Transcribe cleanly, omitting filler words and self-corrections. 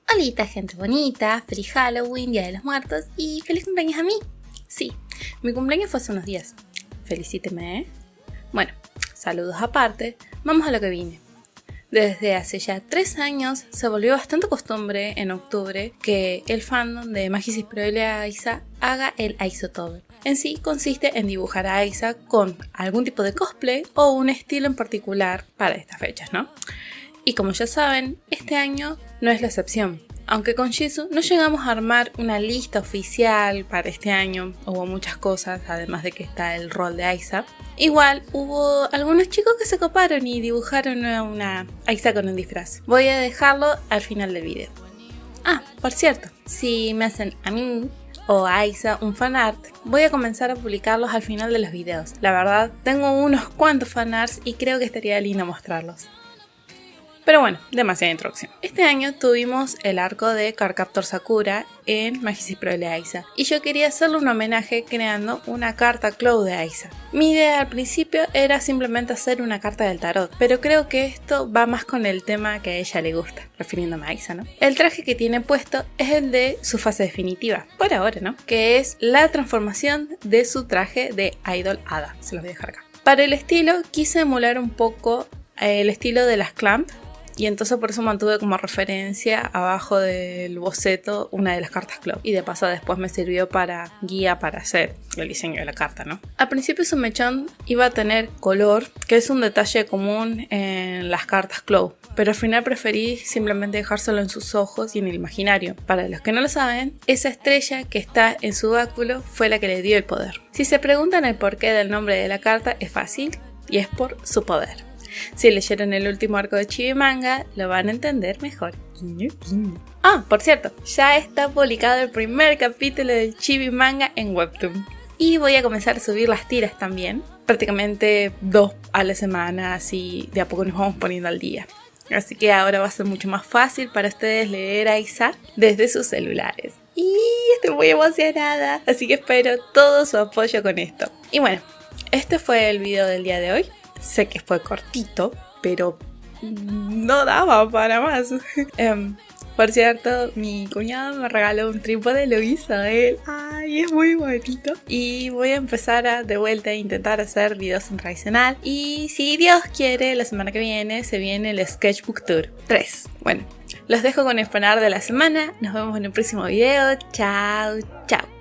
Holita, gente bonita, feliz Halloween, Día de los Muertos y feliz cumpleaños a mí. Sí, mi cumpleaños fue hace unos días. Felicíteme, ¿eh? Bueno, saludos aparte, vamos a lo que vine. Desde hace ya 3 años se volvió bastante costumbre en octubre que el fandom de Magisis Proelia Aiza haga el Aizotober. En sí consiste en dibujar a Aiza con algún tipo de cosplay o un estilo en particular para estas fechas, ¿no? Y como ya saben, este año no es la excepción. Aunque con Jisoo no llegamos a armar una lista oficial para este año, hubo muchas cosas, además de que está el rol de Aiza. Igual hubo algunos chicos que se coparon y dibujaron a una Aiza con un disfraz. Voy a dejarlo al final del video. Ah, por cierto, si me hacen a mí o a Aiza un fanart, voy a comenzar a publicarlos al final de los videos. La verdad, tengo unos cuantos fanarts y creo que estaría lindo mostrarlos. Pero bueno, demasiada introducción. Este año tuvimos el arco de Cardcaptor Sakura en Magisis Proelia Aiza y yo quería hacerle un homenaje creando una carta Claw de Aiza. Mi idea al principio era simplemente hacer una carta del tarot, pero creo que esto va más con el tema que a ella le gusta, refiriéndome a Aiza, ¿no? El traje que tiene puesto es el de su fase definitiva, por ahora, ¿no? Que es la transformación de su traje de Idol Hada. Se los voy a dejar acá. Para el estilo quise emular un poco el estilo de las Clamp. Y entonces por eso mantuve como referencia abajo del boceto una de las cartas Claw. Y de paso después me sirvió para guía para hacer el diseño de la carta, ¿no? Al principio su mechón iba a tener color, que es un detalle común en las cartas Claw. Pero al final preferí simplemente dejárselo en sus ojos y en el imaginario. Para los que no lo saben, esa estrella que está en su báculo fue la que le dio el poder. Si se preguntan el porqué del nombre de la carta, es fácil y es por su poder. Si leyeron el último arco de Chibi Manga, lo van a entender mejor. Ah, por cierto, ya está publicado el primer capítulo del Chibi Manga en Webtoon. Y voy a comenzar a subir las tiras también. Prácticamente 2 a la semana, así de a poco nos vamos poniendo al día. Así que ahora va a ser mucho más fácil para ustedes leer a Aiza desde sus celulares. Y estoy muy emocionada, así que espero todo su apoyo con esto. Y bueno, este fue el video del día de hoy. Sé que fue cortito, pero no daba para más. Por cierto, mi cuñado me regaló un trípode, lo hizo él. Ay, es muy bonito. Y voy a empezar de vuelta a intentar hacer videos en tradicional. Y si Dios quiere, la semana que viene se viene el Sketchbook Tour 3. Bueno, los dejo con el fanart de la semana. Nos vemos en el próximo video. Chao, chao.